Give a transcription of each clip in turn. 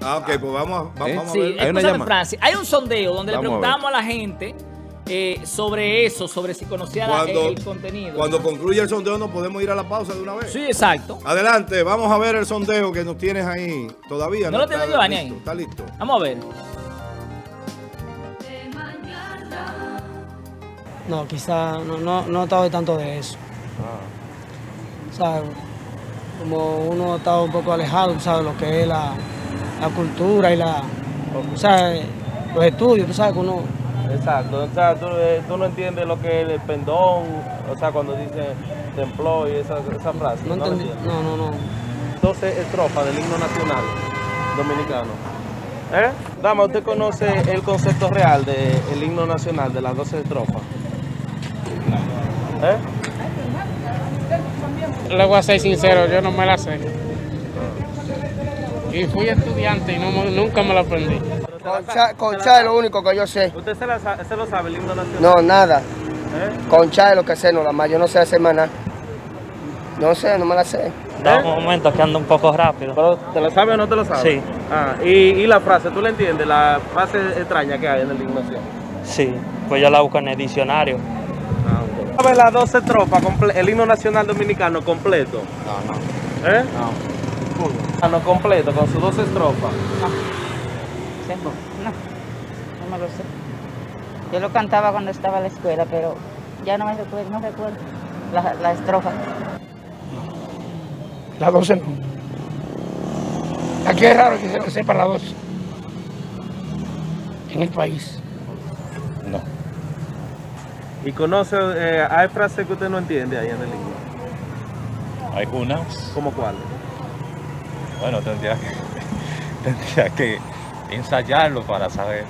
Ah, ok, pues vamos a Sí, ver. Hay una escúchame, llamada. Francis. Hay un sondeo donde Vamos le a ver. preguntamos a la gente sobre eso, sobre si conocía el contenido. Cuando concluya el sondeo nos podemos ir a la pausa de una vez. Sí, exacto. Adelante, vamos a ver el sondeo que nos tienes ahí. Todavía ¿No lo tiene está Giovanni listo, ahí? está listo. Vamos a ver. No, quizá no estaba tanto de eso. O sea, como uno estaba un poco alejado, ¿sabes? Lo que es la cultura y o sea, los estudios, tú sabes que uno... Exacto, o sea, tú no entiendes lo que es el pendón, o sea, cuando dice templó y esa frase. No entendí. No. 12 estrofas del himno nacional dominicano. Dama, ¿usted conoce el concepto real del himno nacional, de las 12 estrofas? Le voy a ser sincero, yo no me la sé. Y fui estudiante y nunca me la aprendí. Concha es lo único que yo sé. ¿Usted se lo sabe, el himno nacional? No, nada. Concha es lo que sé, no la más. Yo no sé hacer más nada. No sé, no me la sé. Da un momento que ando un poco rápido. ¿Pero te lo sabe o no te lo sabe? Sí. Ah, y la frase, ¿tú la entiendes? La frase extraña que hay en el himno nacional. Sí, pues yo la busco en el diccionario. ¿Sabes las 12 estrofas, el himno nacional dominicano completo? No. No. Completo, con sus 12 estrofas. No me lo sé. Yo lo cantaba cuando estaba en la escuela, pero ya no recuerdo la estrofa. La 12 no. Aquí es raro que se lo sepa la 12. En el país. No. ¿Y conoce, hay frases que usted no entiende ahí en el himno? Algunas. ¿Cómo cuál? Bueno, tendría que ensayarlo para saber.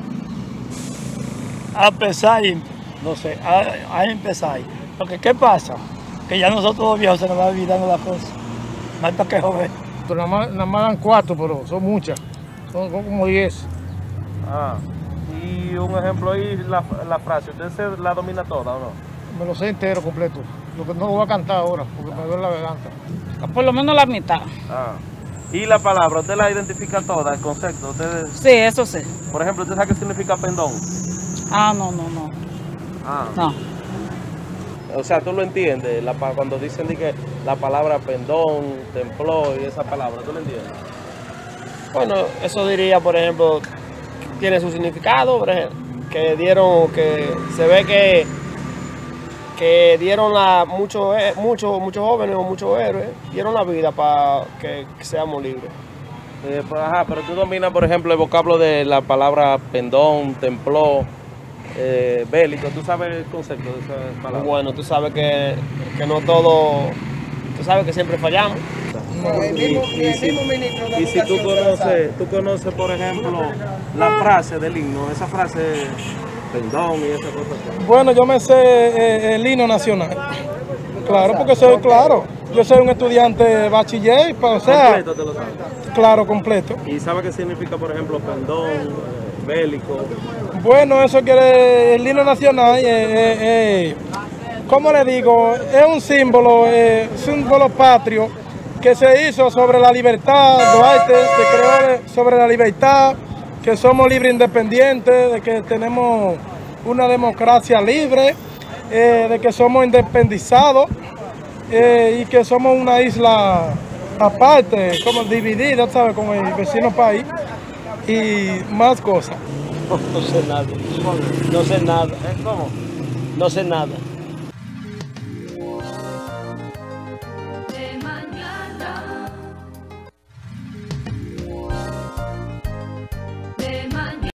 A pesar, no sé, a empezar. Porque ¿qué pasa? Que ya nosotros los viejos se nos va olvidando la cosa. No hay para qué joder. Nada más dan 4, pero son muchas. Son como 10. Ah, y un ejemplo ahí, la frase, ¿usted se la domina toda o no? Me lo sé entero, completo. Lo que no lo voy a cantar ahora, porque me duele la garganta. Por lo menos la mitad. Ah. ¿Y la palabra, usted la identifica toda, el concepto? ¿Usted, Sí, eso sí. por ejemplo, ¿usted sabe qué significa pendón? No. Ah. No. O sea, tú lo entiendes, cuando dicen que la palabra pendón, templó y esa palabra, ¿tú lo entiendes? Bueno, eso diría, por ejemplo, tiene su significado, por ejemplo, que se ve que dieron muchos jóvenes o muchos héroes, dieron la vida para que seamos libres. Pero tú dominas, por ejemplo, el vocablo de la palabra pendón, templó, bélico. ¿Tú sabes el concepto de esa palabra? Bueno, tú sabes que no todo, tú sabes que siempre fallamos. Y si tú conoces, por ejemplo, la frase del himno, esa frase pendón y esa cosa. Bueno, yo me sé el himno nacional. Claro, porque yo soy un estudiante bachiller, o sea, ¿Completo te lo sabes? claro, completo. ¿Y sabe qué significa, por ejemplo, pendón, bélico? Bueno, eso quiere, el himno nacional, ¿cómo le digo? Es un símbolo patrio que se hizo sobre la libertad, Duarte se creó sobre la libertad, que somos libres e independientes, de que tenemos una democracia libre, de que somos independizados y que somos una isla aparte, como dividida, ¿sabes? Con el vecino país y más cosas. No sé nada. No sé nada. ¿Cómo? No sé nada.